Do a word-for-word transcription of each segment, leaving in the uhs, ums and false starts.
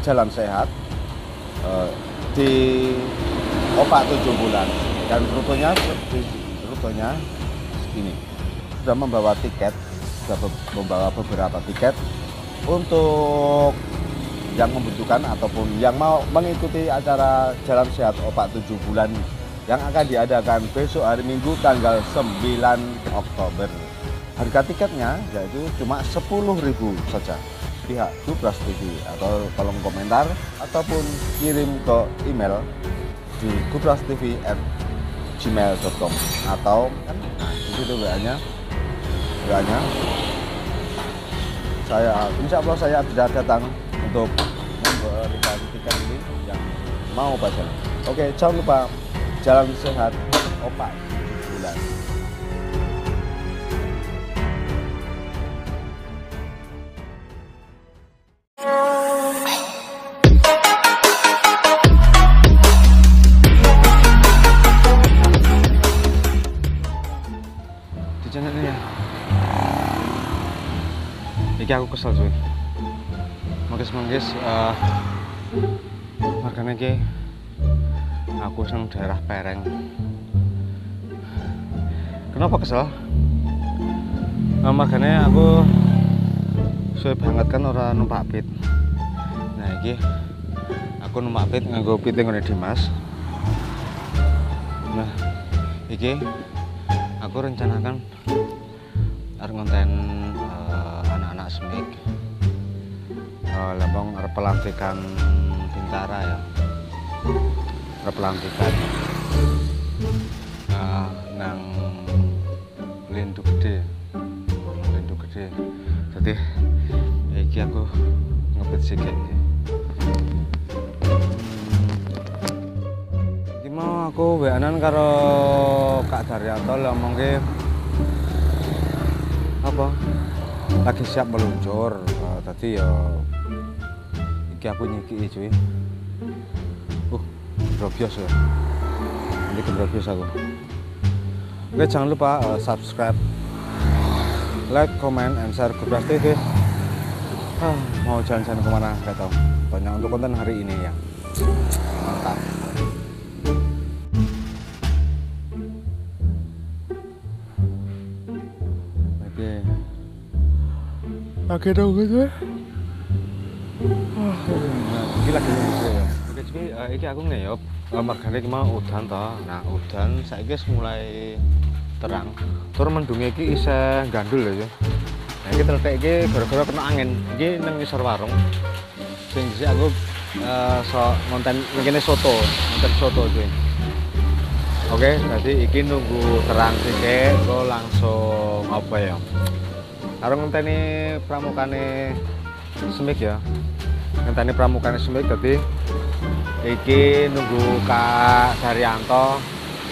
jalan sehat uh, di Opak tujuh bulan, dan rutenya rutenya ini sudah membawa tiket, sudah membawa beberapa tiket untuk yang membutuhkan ataupun yang mau mengikuti acara jalan sehat Opak tujuh bulan yang akan diadakan besok hari Minggu tanggal sembilan Oktober. Harga tiketnya yaitu cuma sepuluh ribu saja. Pihak Gubras T V atau kolom komentar ataupun kirim ke email di gubras t v at gmail dot com atau kan nah, di situ W A-nya W A-nya saya insya Allah saya bisa datang untuk memberikan tiket ini yang mau baca. Oke, jangan lupa jalan sehat Opak tujuh bulan. Iki aku kesel cuy. Mangkis-mangkis uh, margane iki aku seneng daerah Pereng. Kenapa kesel? Nah, margane aku suwe banget kan ora numpak pit. Nah iki aku numpak pit nganggo pit ngene Dimas. Nah iki aku rencanakan arep ngonten semik uh, lembong pelantikan Bintara ya, pelantikan uh, nang Lindu Gede, Lindu Gede. Jadi iki aku ngepit sikit. Iki mau aku W A-an karo Kak Daryanto ngomongke apa? Lagi siap meluncur, uh, tadi ya iki aku nyiki cuy. Uh, gebrobios ya. Ini gebrobios aku. Oke, jangan lupa uh, subscribe, like, comment, and share Gubras T V. Ah, mau jalan-jalan kemana? Gak tahu. Banyak untuk konten hari ini ya. Mantap. Oke dong gitu. Ah, iki lagi gitu ya. Oke cuy, uh, iki aku ngeyop. Uh, margane iki mau udan toh. Nah, udan saiki wis mulai terang. Tur mendunge iki isih gandul ya. Nah, iki teletek iki gara-gara kena angin. Iki nang ngisor warung. Sing dhisik aku uh, so ngonten ngene soto, ngonten soto cuy. Oke, jadi iki nunggu terang sithik kok langsung apa ya? Karo ngenteni pramukane semik ya. Ngenteni pramukane semik dadi iki nunggu Kak Daryanto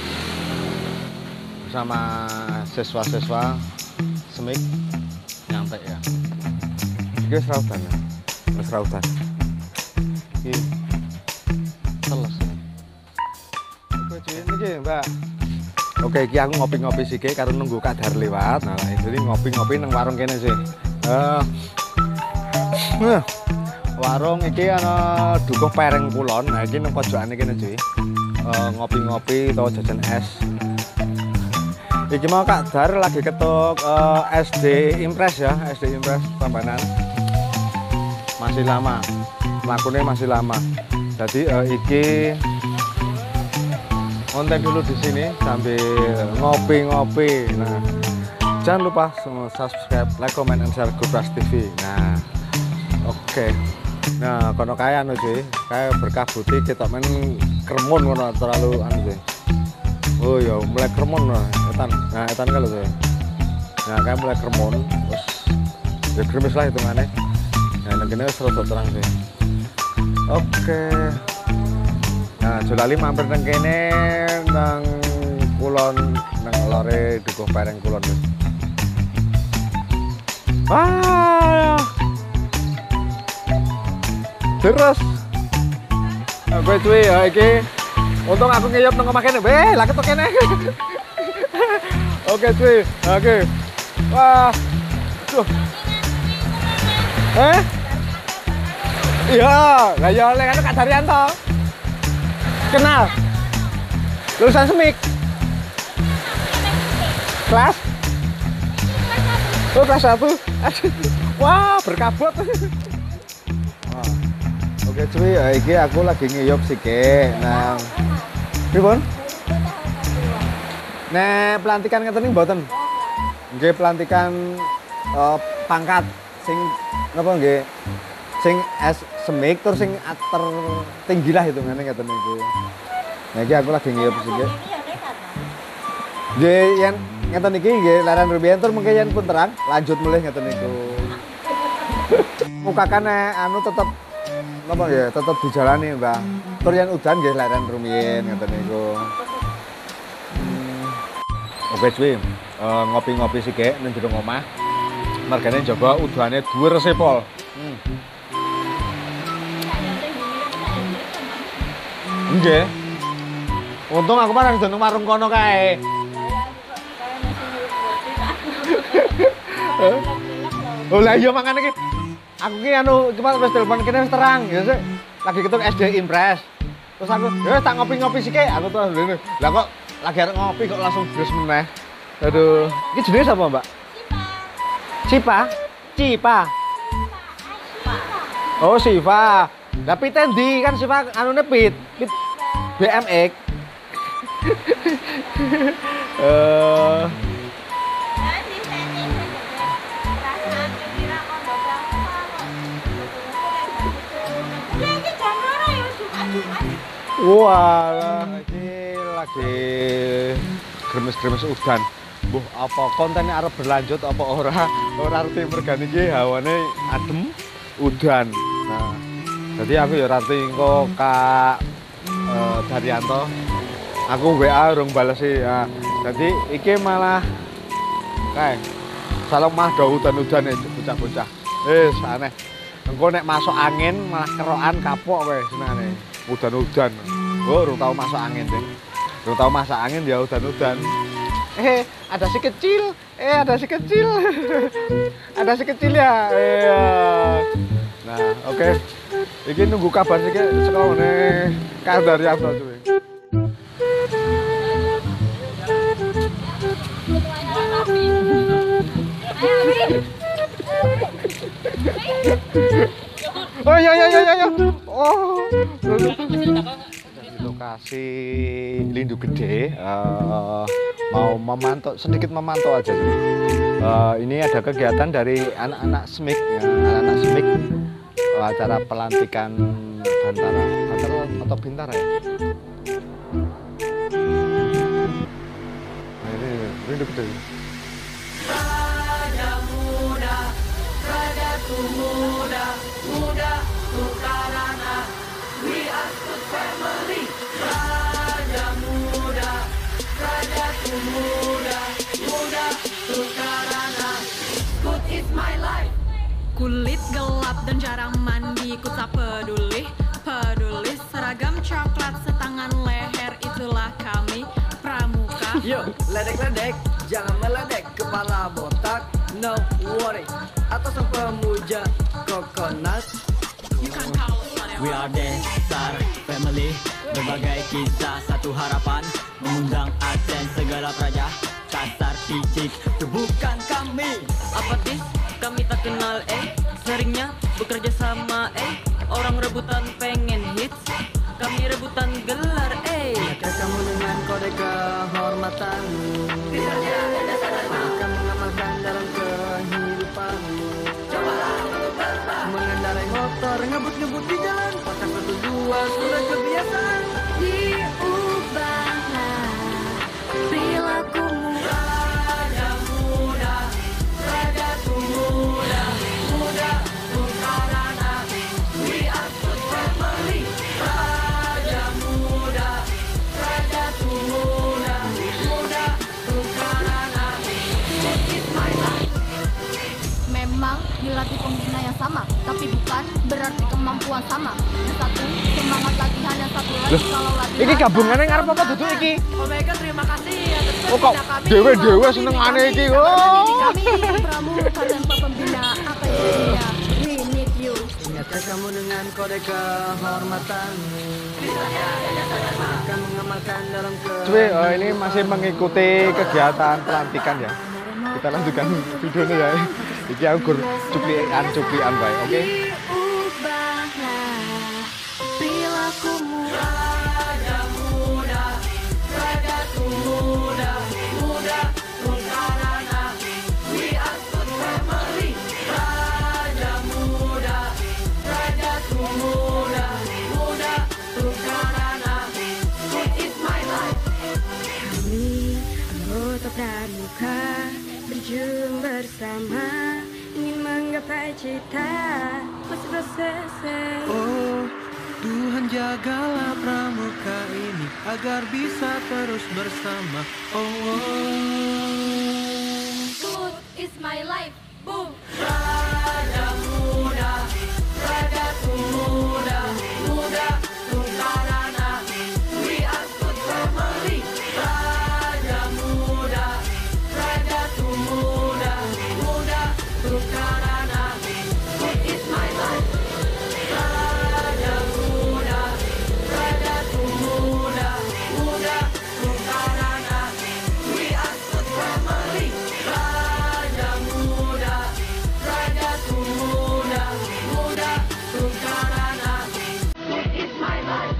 bersama siswa-siswa semik nyampe ya. Iki wis raudan ya. Wis raudan. Iki teles. Oke, iki Mbak. Oke, iki aku ngopi-ngopi sithik karo nunggu Kak Dar lewat. Nah, jadi ngopi-ngopi nang warung kene sih. Uh, uh, warung iki ana Dukuh Pereng Kulon. Nah, iki nang pojokane kene cuy. Uh, ngopi-ngopi utawa jajan es. Iki mau Kak Dar lagi ketuk uh, S D Impress ya, S D Impress Prambanan. Masih lama. Lakune masih lama. Jadi uh, iki konten dulu di sini sambil ngopi-ngopi. Nah, jangan lupa semua subscribe, like, comment, and share Gubras T V. Nah, oke. Okay. Nah, kono kaya anu cuy, kayak berkah putih kita main kremon kono terlalu anu cuy. Oh ya, mulai kremon nah, etan. Nah, etan kalau cuy. Nah, kayak mulai kremon, terus ya krimis lah hitungannya. Nah, negene wis rada terang cuy. Oke. Okay. Nah, Jolali mampir nang kene nang kulon nang lore Dukuh Pereng Kulon. Ah. Terus aku cuy ya iki untung aku ngeyop nang omah kene. Weh, lah ketok kene. Oke cuy. Oke. Wah. Tuh. Eh? Iya, lah ya oleh kan Kak Daryanto. Kenal. Lulusan Semik. Kelas? Oh, kelas satu. Wah, berkabut. Wah. Oke, cuy, iki aku lagi ngiyup sike nang pripun? Nek pelantikan ngeten niku mboten. Nggih pelantikan uh, pangkat sing napa nggih? Sing es Semik terus sing tertinggi lah hitungane ngeten niku. Nah iki aku lagi ngiyup sike. Nggih yen ngeten iki nggih leren rumiyin tur mengke yen pun terang lanjut mulih ngeten niku. Mukakane anu tetep napa nggih tetep dijalani, Mbah. Tur yen udan nggih leren rumiyin ngeten niku. Hmm. Oke cuy, uh, ngopi-ngopi sithik ning jero omah. Mergane jaga udane dhuwur sepol. Hmm. Nggih. Untung aku marang nang warung kono kae. Oh lah iya makane iki aku ki anu cuma wis telepon kene wis terang ya sik. Lagi ketuk S D Impres. Terus aku ya tak ngopi-ngopi sithik aku tuh ngene. Lah kok lagi arep ngopi kok langsung bres meneh. Aduh, iki jenenge sapa, Mbak? Cipa. Cipa. Oh, Siva. Lah pite ndi kan Siva anune pit. Pit B M X. Eh Wah, ini lagi gremes-gremes udan. Buh, apa kontennya arep berlanjut apa ora? Ora arti mergane iki hawane adem udan. Nah, jadi aku ya arti engko Kak eh, Daryanto. Aku W A urung bales sih. Nah, jadi iki malah kae salah mah do udan-udan bocah-bocah. Wis aneh. Engko nek masuk angin malah kerokan kapok kowe senengane. Udan-udan. Oh, urung tahu masuk angin, Ding. Urung tahu masuk angin ya udan-udan. Eh, ada si kecil. Eh, ada si kecil. Ada si kecil ya. Iya. Nah, oke. Okay. Iki nunggu kabar sih sekolah nih. Kak Daryanto cuy. Oh ya ya ya ya ya. Oh. Lokasi Lindu Gede uh, mau memantau sedikit memantau aja. Uh, ini ada kegiatan dari anak-anak Semik, ya, anak-anak Semik uh, acara pelantikan Bantara, Bantara atau Bintara ya. Nah, ini Lindu Gede. Raja muda, raja muda, muda Tukarana, we are good family. Raja muda, raja muda, muda Tukarana, good is my life. Kulit gelap dan jarang mandi, ku tak peduli, peduli seragam coklat setangan leher, itulah kami pramuka. Yo, ledek-ledek, jangan meledek, kepala botak, no worry. Atau sang pemuja coconut. We are Desar Family, berbagai kisah satu harapan, mengundang aten segala praja, kasar picik, itu bukan kami. Apatis, kami tak kenal eh, seringnya bekerja sama eh, orang rebutan pengen hits, kami rebutan gelar eh. Jaga kamu dengan kode kehormatanmu, akan mengamalkan dalam kehidupanmu. Mengendarai motor, ngebut-ngebut di jalan, pakai satu dua sudah kebiasaan. Diubahlah perilakumu. Raja muda, raja muda, muda Tukarana, we are good family. Raja muda, raja muda, muda Tukarana, this is my life. Memang dilatih pembina yang sama, tapi bukan berarti kemampuan sama. Yang satu semangat latihan, yang satu lagi kalau latihan. Iki gabungannya ngarep apa duduk iki? Omega terima kasih atas Oh kok dewe-dewe senengane iki. Oh. Kami pramuka tanpa pembina apa jadinya? We need you. Ingat tes kamu dengan kode kehormatanmu. Akan mengamalkan dalam ke. Cuy, uh, ini masih mengikuti kegiatan pelantikan ya. Kita lanjutkan videonya ya. Iki aku cuplian cuplian baik, oke? Okay? Ubahlah perilakumu. Raja muda, raja muda, muda Karana, we are good family. Raja muda, raja muda, muda Karana, good is my life. Kami anggota pramuka berjuang bersama ingin menggapai cita masih proses. Oh, Tuhan jagalah pramuka ini agar bisa terus bersama. Oh, oh. Good is my life. Boom. Raja muda, raja muda, muda Karana, we are good family. Raja muda, raja muda, muda Karana, good is my life. Raja muda, raja muda, muda Karana, we are good family. Raja muda, raja muda, muda Karana, good is my life.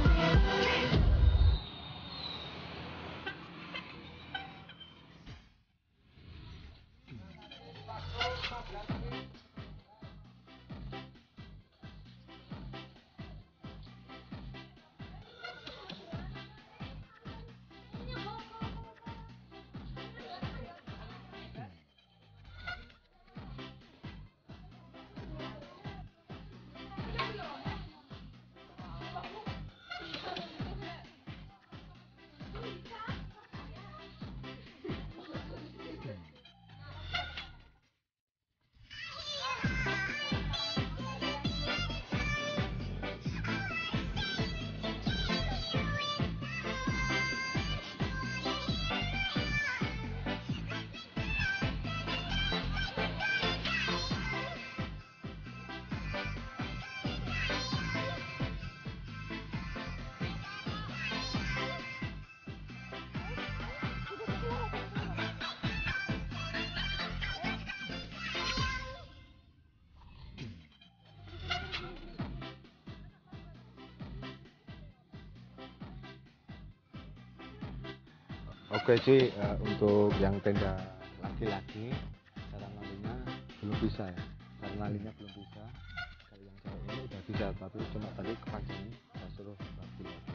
Oke cuy, uh, untuk yang tenda laki-laki cara ngalinya belum bisa ya, cara ngalinya belum bisa. Kalau yang cewek ini udah bisa, tapi cuma tadi kepanjangan saya suruh bagi lagi.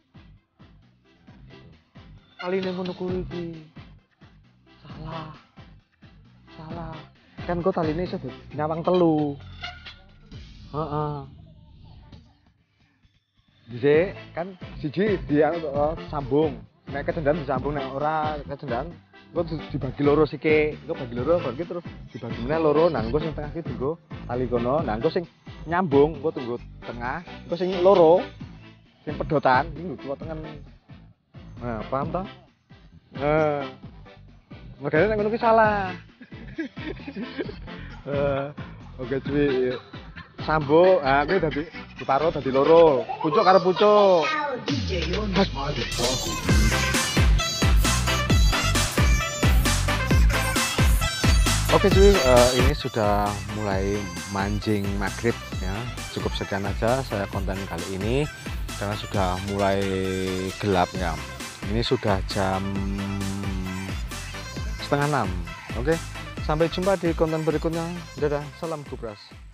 Kali ini ngono kuwi iki salah, salah. Kan kok tali ini sudah nyawang telu. Heeh. Dhisik kan siji dia uh, sambung. Nek kecendan disambung, nek ora kecendan engko dibagi loro sike, engko bagi loro bagi terus dibagi meneh loro. Nah, engko sing tengah iki dienggo tali kono. Nah, engko sing nyambung engko tunggu tengah, engko sing loro sing pedotan iki nggo tengen. Nah, paham ta? Nah. Makanya nek ngono ki salah. Eh, oke cuy. Sambung, ah kuwi dadi diparo dadi loro. Pucuk karo pucuk. Oke cuy, uh, ini sudah mulai mancing maghrib ya. Cukup sekian aja saya konten kali ini karena sudah mulai gelap ya. Ini sudah jam setengah enam. Oke, sampai jumpa di konten berikutnya. Dadah, salam Gubras.